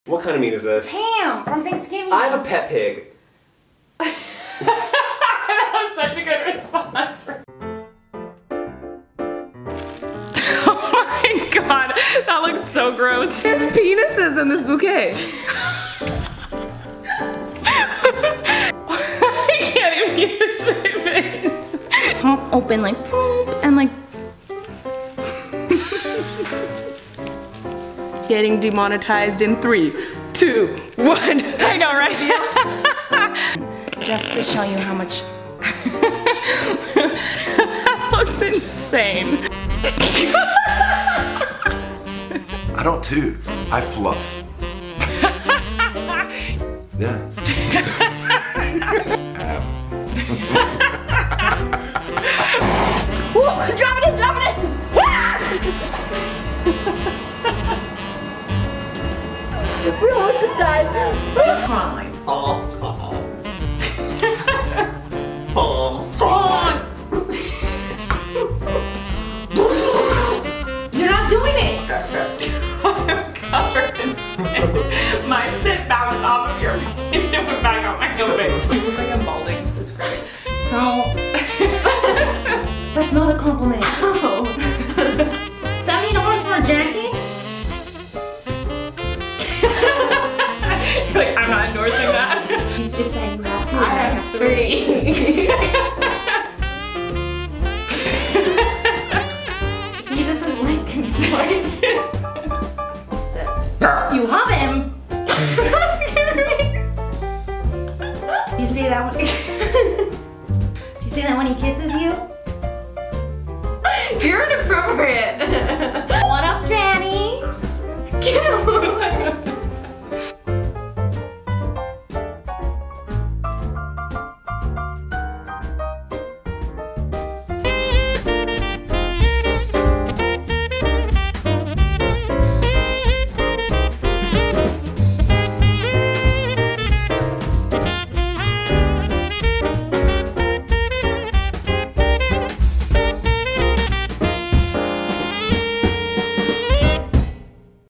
What kind of meat is this? Ham from Thanksgiving. I have a pet pig. That was such a good response. Oh my god, that looks so gross. There's penises in this bouquet. I can't even keep a straight face. Pop open like boom, and like Getting demonetized in 3, 2, 1. I know, right? Just to show you how much. That looks insane. I don't too. I fluff. Yeah. Drop it in, drop it in! We almost just died. Crying. Palms, You're not doing it! I'm covered in spit. My spit bounced off of your face and went back on my own face. You look like I'm balding. This is great. So... That's not a compliment. Oh. $70 for a jacket? You're like, I'm not endorsing that. He's just saying you have 2 and I have 3. He doesn't like consent. You have him. You see that one?